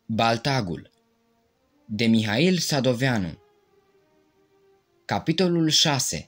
Baltagul de Mihail Sadoveanu. Capitolul 6.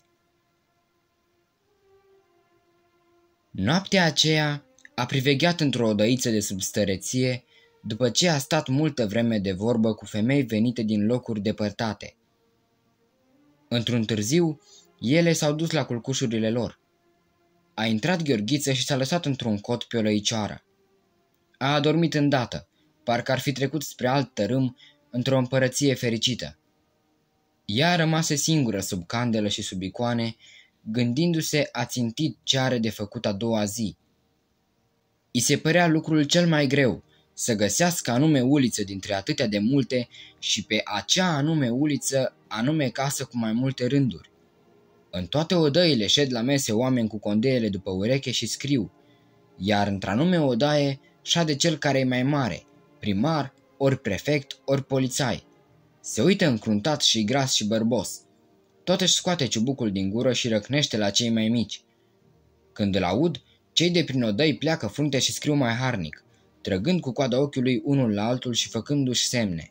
Noaptea aceea a privegheat într-o odăiță de sub stăreție, după ce a stat multă vreme de vorbă cu femei venite din locuri depărtate. Într-un târziu, ele s-au dus la culcușurile lor. A intrat Gheorghiță și s-a lăsat într-un cot pe o lăicioară. A adormit îndată, parcă ar fi trecut spre alt tărâm într-o împărăție fericită. Ea rămase singură sub candelă și sub icoane, gândindu-se ațintit ce are de făcut a doua zi. I se părea lucrul cel mai greu, să găsească anume uliță dintre atâtea de multe și pe acea anume uliță anume casă cu mai multe rânduri. În toate odăile șed la mese oameni cu condeele după ureche și scriu, iar într-anume odaie șade cel care e mai mare, primar, ori prefect, ori polițai. Se uită încruntat și gras și bărbos. Tot își scoate ciubucul din gură și răcnește la cei mai mici. Când îl aud, cei de prin odăi pleacă frunte și scriu mai harnic, trăgând cu coada ochiului unul la altul și făcându-și semne.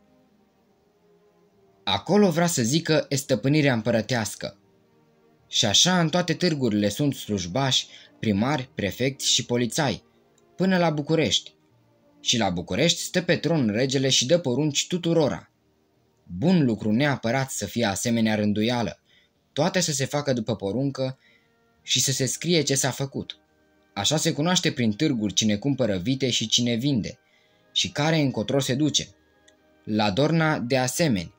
Acolo vrea să zică e stăpânirea împărătească. Și așa în toate târgurile sunt slujbași, primari, prefecți și polițai, până la București. Și la București stă pe tron regele și dă porunci tuturora. Bun lucru neapărat să fie asemenea rânduială, toate să se facă după poruncă și să se scrie ce s-a făcut. Așa se cunoaște prin târguri cine cumpără vite și cine vinde, și care încotro se duce. La Dorna de asemenea.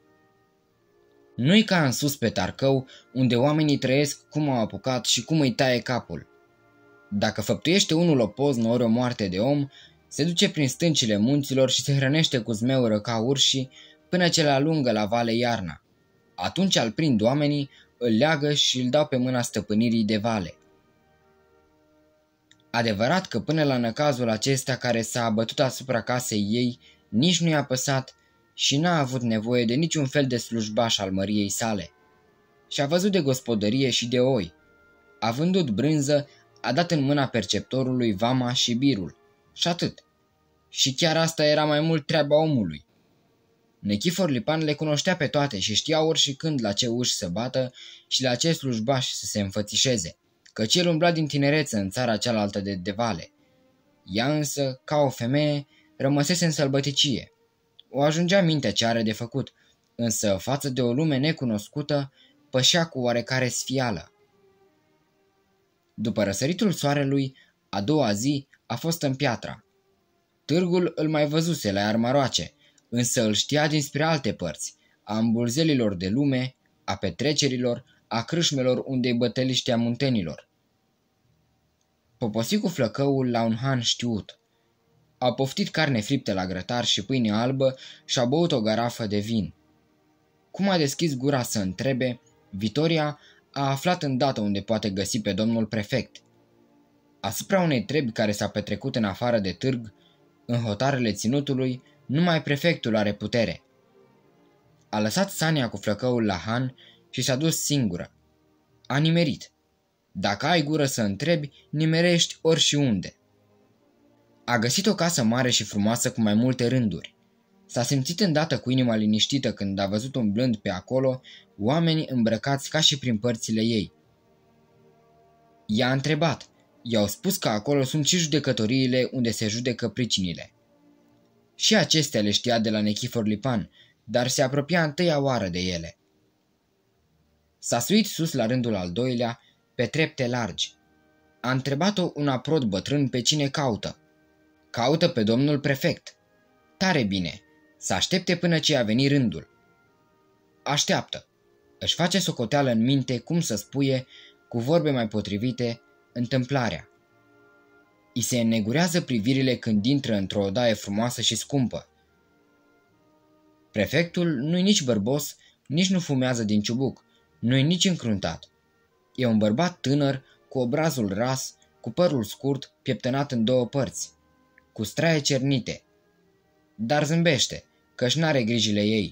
Nu-i ca în sus pe Tarcău, unde oamenii trăiesc cum au apucat și cum îi taie capul. Dacă făptuiește unul o poznă ori o moarte de om, se duce prin stâncile munților și se hrănește cu zmeură ca urșii până ce le alungă la vale iarna. Atunci îl prind oamenii, îl leagă și îl dau pe mâna stăpânirii de vale. Adevărat că până la năcazul acesta care s-a abătut asupra casei ei, nici nu i-a păsat și n-a avut nevoie de niciun fel de slujbaș al măriei sale. Și-a văzut de gospodărie și de oi. A vândut brânză, a dat în mâna perceptorului vama și birul. Și atât. Și chiar asta era mai mult treaba omului. Nichifor Lipan le cunoștea pe toate și știa ori și când la ce uși să bată și la ce slujbași să se înfățișeze, căci el umbla din tinerețe în țara cealaltă de vale. Ea însă, ca o femeie, rămăsese în sălbăticie. O ajungea mintea ce are de făcut, însă față de o lume necunoscută, pășea cu oarecare sfială. După răsăritul soarelui, a doua zi a fost în Piatra. Târgul îl mai văzuse la Iarmaroace, însă îl știa dinspre alte părți, a îmbulzelilor de lume, a petrecerilor, a crâșmelor unde-i bătăliștea muntenilor. Poposi cu flăcăul la un han știut. A poftit carne friptă la grătar și pâine albă și a băut o garafă de vin. Cum a deschis gura să întrebe, Vitoria a aflat îndată unde poate găsi pe domnul prefect. Asupra unei trebi care s-a petrecut în afară de târg, în hotarele ținutului, numai prefectul are putere. A lăsat Sania cu flăcăul la han și s-a dus singură. A nimerit. Dacă ai gură să întrebi, nimerești ori și unde. A găsit o casă mare și frumoasă cu mai multe rânduri. S-a simțit îndată cu inima liniștită când a văzut umblând pe acolo oameni îmbrăcați ca și prin părțile ei. I-a întrebat. I-au spus că acolo sunt și judecătoriile unde se judecă pricinile. Și acestea le știa de la Nichifor Lipan, dar se apropia întâia oară de ele. S-a suit sus la rândul al doilea, pe trepte largi. A întrebat-o un aprod bătrân pe cine caută. Caută pe domnul prefect. Tare bine, să aștepte până ce a venit rândul. Așteaptă. Își face socoteală în minte cum să spuie, cu vorbe mai potrivite, întâmplarea. I se înnegurează privirile când intră într-o odaie frumoasă și scumpă. Prefectul nu-i nici bărbos, nici nu fumează din ciubuc, nu-i nici încruntat. E un bărbat tânăr, cu obrazul ras, cu părul scurt, pieptănat în două părți, cu straie cernite. Dar zâmbește, că-și n-are grijile ei.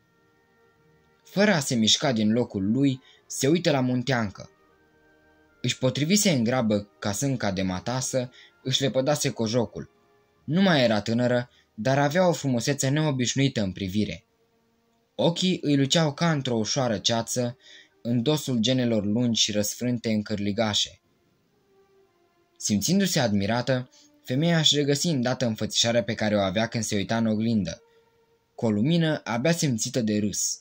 Fără a se mișca din locul lui, se uită la munteancă. Își potrivise în grabă casânca de matasă, își lepădase cojocul. Nu mai era tânără, dar avea o frumusețe neobișnuită în privire. Ochii îi luceau ca într-o ușoară ceață, în dosul genelor lungi și răsfrânte în cârligașe. Simțindu-se admirată, femeia își regăsi îndată înfățișarea pe care o avea când se uita în oglindă, cu o lumină abia simțită de râs.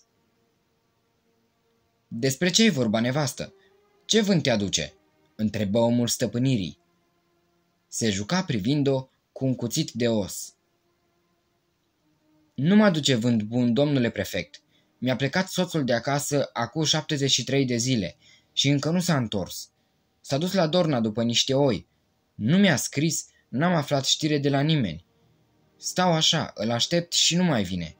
"Despre ce-i vorba, nevastă? Ce vânt te aduce?" întrebă omul stăpânirii. Se juca privind-o cu un cuțit de os. "Nu mă aduce vânt bun, domnule prefect. Mi-a plecat soțul de acasă acum 73 de zile și încă nu s-a întors. S-a dus la Dorna după niște oi. Nu mi-a scris, n-am aflat știre de la nimeni. Stau așa, îl aștept și nu mai vine."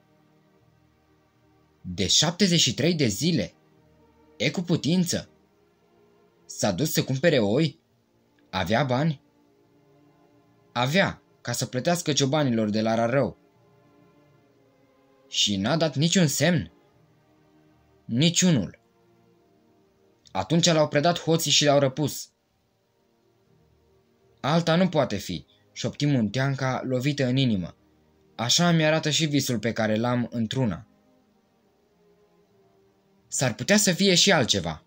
"De 73 de zile? E cu putință? S-a dus să cumpere oi? Avea bani?" "Avea, ca să plătească ciobanilor de la Rarău." "Și n-a dat niciun semn?" "Niciunul." "Atunci l-au predat hoții și l-au răpus." "Alta nu poate fi," șopti Munteanca, lovită în inimă. "Așa mi arată și visul pe care l-am într-una." "S-ar putea să fie și altceva."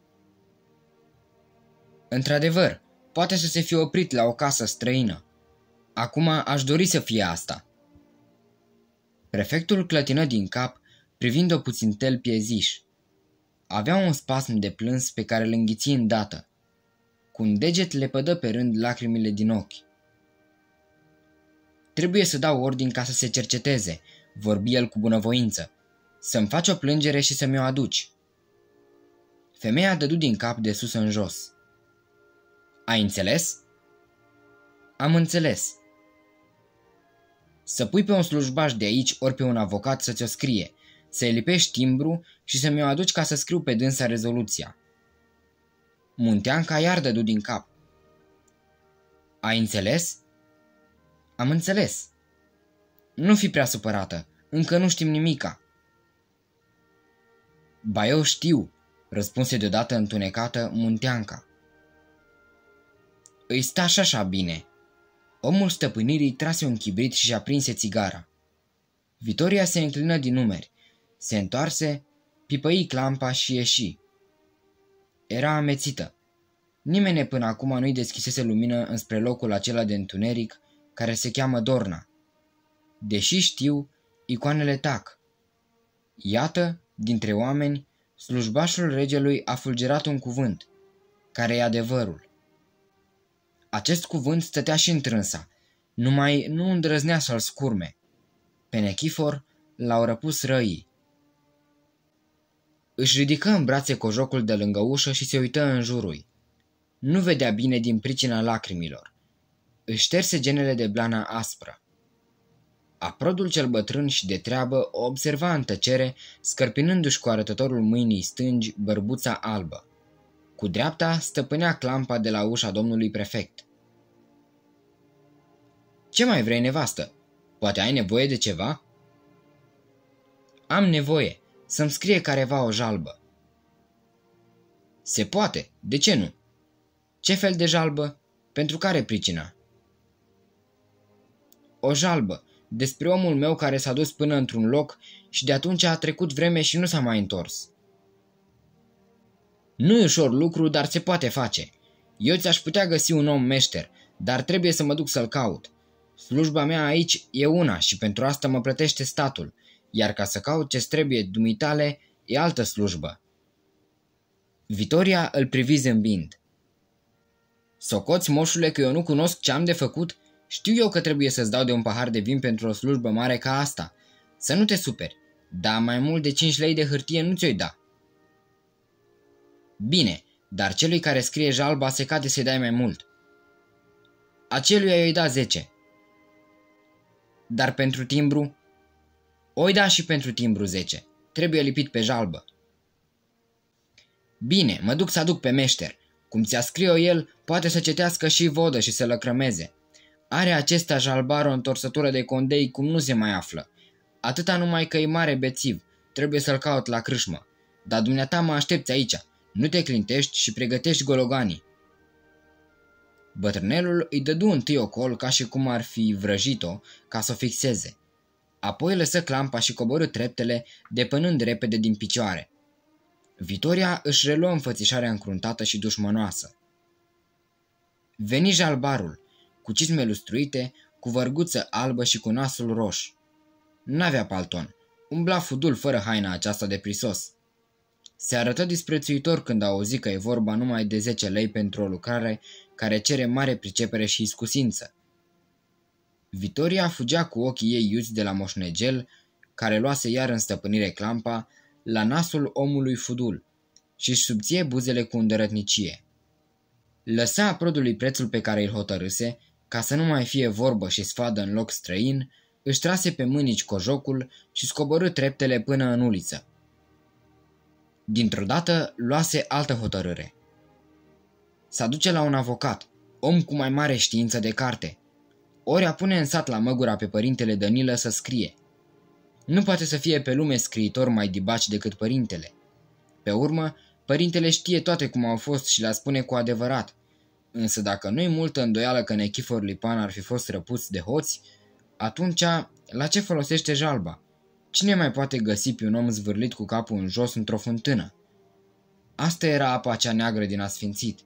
"Într-adevăr, poate să se fi oprit la o casă străină. Acum aș dori să fie asta." Prefectul clătină din cap, privind-o puțintel pieziș. Avea un spasm de plâns pe care îl înghiți îndată. Cu un deget le pădă pe rând lacrimile din ochi. "Trebuie să dau ordin ca să se cerceteze," vorbi el cu bunăvoință. "Să-mi faci o plângere și să mi-o aduci." Femeia dădu din cap de sus în jos. "Ai înțeles?" "Am înțeles." "Să pui pe un slujbaș de aici ori pe un avocat să ți-o scrie, să-i lipești timbru și să mi-o aduci ca să scriu pe dânsa rezoluția." Munteanca iar dădu din cap. "Ai înțeles?" "Am înțeles." "Nu fi prea supărată, încă nu știm nimica." "Ba eu știu," răspunse deodată întunecată Munteanca. "Îi sta așa bine." Omul stăpânirii trase un chibrit și aprinse țigara. Vitoria se înclină din numeri, se întoarse, pipăi clampa și ieși. Era amețită. Nimeni până acum nu-i deschisese lumină înspre locul acela de întuneric care se cheamă Dorna. Deși știu, icoanele tac. Iată, dintre oameni, slujbașul regelui a fulgerat un cuvânt, care e adevărul. Acest cuvânt stătea și întrânsa, numai nu îndrăznea să-l scurme. Pe Nechifor l-au răpus răii. Își ridică în brațe cojocul de lângă ușă și se uită în jurul. Nu vedea bine din pricina lacrimilor. Își șterse genele de blana aspră. Aprodul cel bătrân și de treabă o observa în tăcere, scărpinându-și cu arătătorul mâinii stângi bărbuța albă. Cu dreapta stăpânea clampa de la ușa domnului prefect. "Ce mai vrei, nevastă? Poate ai nevoie de ceva?" "Am nevoie. Să-mi scrie careva o jalbă." "Se poate. De ce nu?" "Ce fel de jalbă? Pentru care pricina?" "O jalbă. Despre omul meu care s-a dus până într-un loc și de atunci a trecut vreme și nu s-a mai întors." "Nu-i ușor lucru, dar se poate face. Eu ți-aș putea găsi un om meșter, dar trebuie să mă duc să-l caut. Slujba mea aici e una și pentru asta mă plătește statul, iar ca să caut ce-ți trebuie dumitale e altă slujbă." Vitoria îl privi zâmbind. "Socoți, moșule, că eu nu cunosc ce am de făcut? Știu eu că trebuie să-ți dau de un pahar de vin pentru o slujbă mare ca asta. Să nu te superi, dar mai mult de 5 lei de hârtie nu ți-o da." "Bine, dar celui care scrie jalba se cade să-i dai mai mult." "Aceluia i-o da 10. "Dar pentru timbru?" "O-i da și pentru timbru 10. Trebuie lipit pe jalbă." "Bine, mă duc să aduc pe meșter. Cum ți-a scrie-o el, poate să cetească și vodă și să lăcrămeze. Are acesta jalbar o întorsătură de condei cum nu se mai află. Atâta numai că e mare bețiv, trebuie să-l caut la crâșmă. Dar dumneata mă aștepți aici, nu te clintești și pregătești gologanii." Bătrânelul îi dădu întâi o col ca și cum ar fi vrăjit-o ca să o fixeze. Apoi lăsă clampa și coborâ treptele, depănând repede din picioare. Vitoria își reluă înfățișarea încruntată și dușmănoasă. Veni jalbarul, cu cizme lustruite, cu vărguță albă și cu nasul roș. N-avea palton, umbla fudul fără haina aceasta de prisos. Se arătă disprețuitor când auzi că e vorba numai de 10 lei pentru o lucrare care cere mare pricepere și iscusință. Vitoria fugea cu ochii ei iuți de la moșnegel, care luase iar în stăpânire clampa, la nasul omului fudul și-și subție buzele cu îndărătnicie. Lăsa aprodului prețul pe care îl hotărâse, ca să nu mai fie vorbă și sfadă în loc străin, își trase pe mânici cojocul și scoborâ treptele până în uliță. Dintr-o dată luase altă hotărâre. S-a duce la un avocat, om cu mai mare știință de carte, ori a pune în sat la Măgura pe părintele Danilă să scrie. Nu poate să fie pe lume scriitor mai dibaci decât părintele. Pe urmă, părintele știe toate cum au fost și le spune cu adevărat, însă dacă nu-i multă îndoială că Nechifor Lipan ar fi fost răpuți de hoți, atunci la ce folosește jalba? Cine mai poate găsi pe un om zvârlit cu capul în jos într-o fântână? Asta era apa cea neagră din asfințit.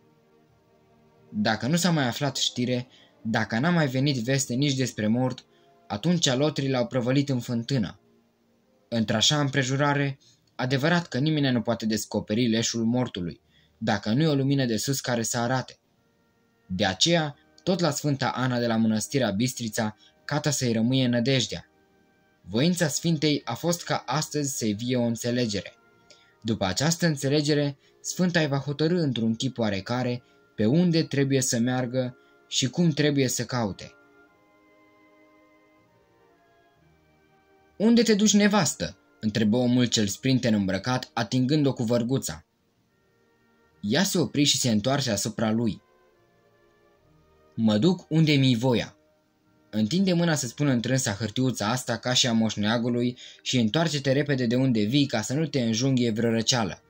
Dacă nu s-a mai aflat știre, dacă n-a mai venit veste nici despre mort, atunci lotrii l-au prăvălit în fântână. Într-așa împrejurare, adevărat că nimeni nu poate descoperi leșul mortului, dacă nu e o lumină de sus care să arate. De aceea, tot la Sfânta Ana de la Mănăstirea Bistrița, cata să-i rămâie nădejdea. Voința Sfintei a fost ca astăzi să-i vie o înțelegere. După această înțelegere, Sfânta îi va hotărî într-un chip oarecare pe unde trebuie să meargă și cum trebuie să caute. Unde te duci, nevastă?" întrebă omul cel sprinten îmbrăcat, atingând-o cu vărguța. Ea se opri și se întoarse asupra lui. Mă duc unde mi-i voia." Întinde mâna să spună întrânsa hârtiuța asta ca și a moșneagului și întoarce-te repede de unde vii ca să nu te înjunghie vreo răceală.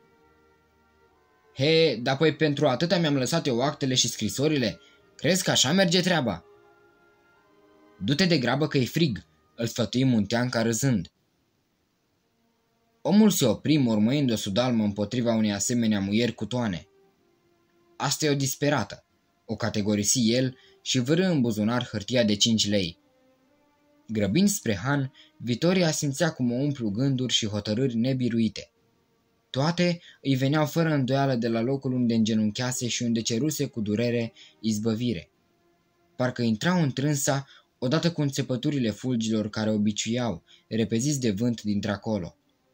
He, dar păi pentru atâta mi-am lăsat eu actele și scrisorile? Crezi că așa merge treaba?" Du-te de grabă că e frig," îl sfătui Munteanca râzând. Omul se opri, mormăind o sudalmă împotriva unei asemenea muieri cu toane. Asta e o disperată, o categorisi el și vârâ în buzunar hârtia de 5 lei. Grăbind spre Han, Vitoria simțea cum o umplu gânduri și hotărâri nebiruite. Toate îi veneau fără îndoială de la locul unde îngenunchease și unde ceruse cu durere izbăvire. Parcă intrau întrânsa odată cu înțepăturile fulgilor care obiciuiau, repeziți de vânt dintr-acolo.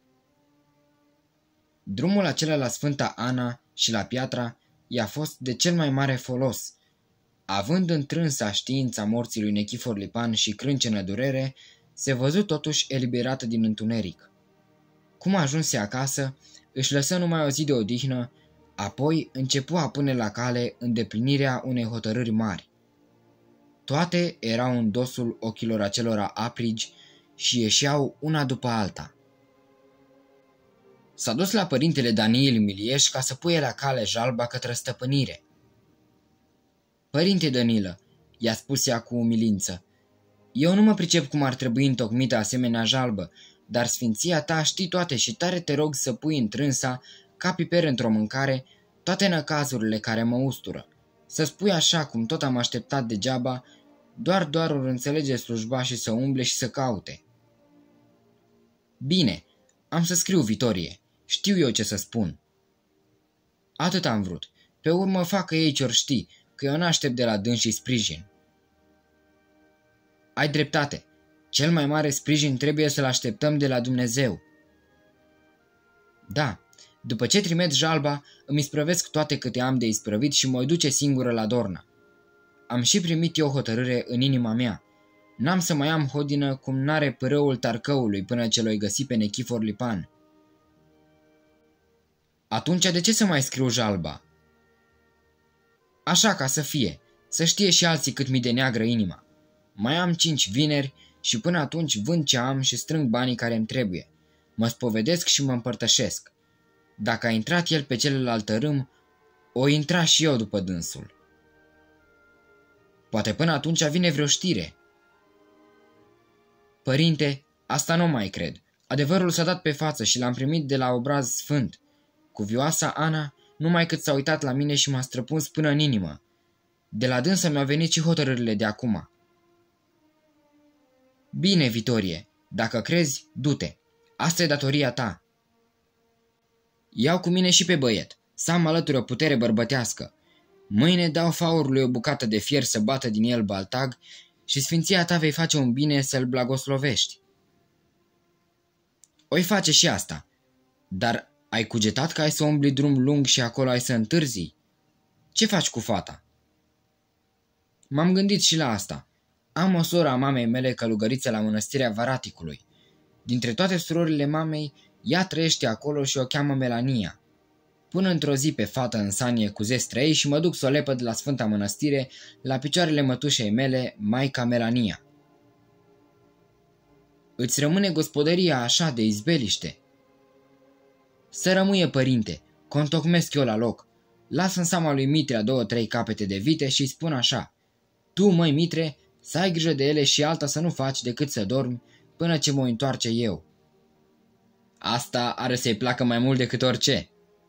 Drumul acela la Sfânta Ana și la Piatra i-a fost de cel mai mare folos. Având întrânsa știința morții lui Nechifor Lipan și crâncenă durere, se văzu totuși eliberată din întuneric. Cum ajunse acasă, își lăsă numai o zi de odihnă, apoi începu a pune la cale îndeplinirea unei hotărâri mari. Toate erau în dosul ochilor acelora aprigi și ieșeau una după alta. S-a dus la părintele Daniil Milieș ca să puie la cale jalba către stăpânire. Părinte Danilă, i-a spus ea cu umilință, eu nu mă pricep cum ar trebui întocmită asemenea jalbă, dar sfinția ta știi toate și tare te rog să pui întrânsa, ca piper într-o mâncare, toate năcazurile care mă ustură. Să spui așa cum tot am așteptat degeaba, doar or înțelege slujba și să umble și să caute. Bine, am să scriu, Vitorie, știu eu ce să spun. Atât am vrut, pe urmă facă ei ce-or ști, că eu n-aștept de la dânsii sprijin. Ai dreptate, cel mai mare sprijin trebuie să-l așteptăm de la Dumnezeu. Da, după ce trimet jalba, îmi isprăvesc toate câte am de isprăvit și mă duce singură la Dorna. Am și primit eu hotărâre în inima mea. N-am să mai am hodină cum n-are pârâul Tarcăului până ce l-o-i găsi pe Nechifor Lipan. Atunci de ce să mai scriu jalba? Așa ca să fie, să știe și alții cât mi de neagră inima. Mai am 5 vineri și până atunci vând ce am și strâng banii care îmi trebuie. Mă spovedesc și mă împărtășesc. Dacă a intrat el pe celălalt râm, o intra și eu după dânsul. Poate până atunci vine vreo știre." "Părinte, asta nu mai cred. Adevărul s-a dat pe față și l-am primit de la obraz sfânt. Cuvioasa Ana numai cât s-a uitat la mine și m-a străpuns până în inimă. De la dânsă mi-au venit și hotărârile de acum." "Bine, Vitorie, dacă crezi, du-te. Asta e datoria ta." "Iau cu mine și pe băiet, să am alături o putere bărbătească. Mâine dau faurului o bucată de fier să bată din el baltag și sfinția ta vei face un bine să-l blagoslovești." "Oi face și asta, dar ai cugetat că ai să umbli drum lung și acolo ai să întârzi? Ce faci cu fata?" "M-am gândit și la asta. Am o soră a mamei mele călugăriță la mănăstirea Varaticului. Dintre toate surorile mamei, ea trăiește acolo și o cheamă Melania. Pun într-o zi pe fată în sanie cu zestrei și mă duc să o lepăd de la Sfânta Mănăstire la picioarele mătușei mele, Maica Melania." "Îți rămâne gospodăria așa de izbeliște?" "Să rămâie, părinte, contocmesc eu la loc. Las în seama lui Mitrea 2-3 capete de vite și spun așa: tu, măi Mitre, să ai grijă de ele și alta să nu faci decât să dormi până ce mă întoarce eu." "Asta are să-i placă mai mult decât orice."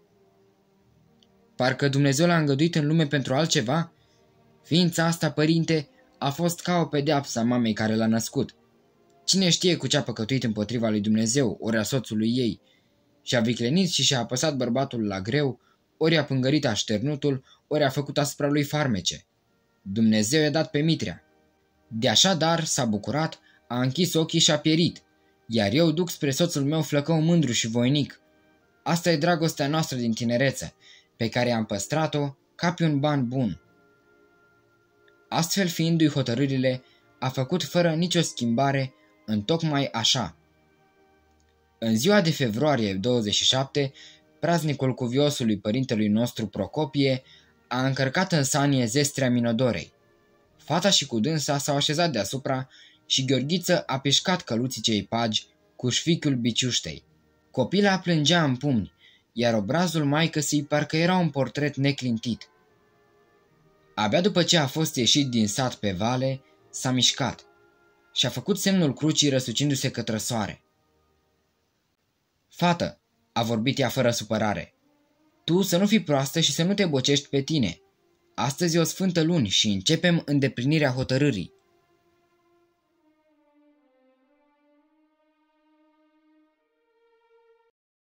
"Parcă Dumnezeu l-a îngăduit în lume pentru altceva? Ființa asta, părinte, a fost ca o pedeapsă a mamei care l-a născut. Cine știe cu ce a păcătuit împotriva lui Dumnezeu, ori a soțului ei, și a viclenit și și-a apăsat bărbatul la greu, ori a pângărit așternutul, ori a făcut asupra lui farmece. Dumnezeu i-a dat pe Mitrea. De așadar s-a bucurat, a închis ochii și a pierit, iar eu duc spre soțul meu flăcău mândru și voinic. Asta e dragostea noastră din tinerețe, pe care am păstrat-o ca pe un ban bun." Astfel fiindu-i hotărârile, a făcut fără nicio schimbare, întocmai așa. În ziua de februarie 27, praznicul cuviosului părintelui nostru Procopie, a încărcat în sanie zestrea Minodorei. Fata și cu dânsa s-au așezat deasupra și Gheorghiță a pișcat căluțicei pagi cu șfichiul biciuștei. Copila plângea în pumni, iar obrazul maicăsii parcă era un portret neclintit. Abia după ce a fost ieșit din sat pe vale, s-a mișcat și a făcut semnul crucii răsucindu-se către soare. "Fată," a vorbit ea fără supărare, "tu să nu fii proastă și să nu te bocești pe tine. Astăzi e o sfântă luni și începem îndeplinirea hotărârii.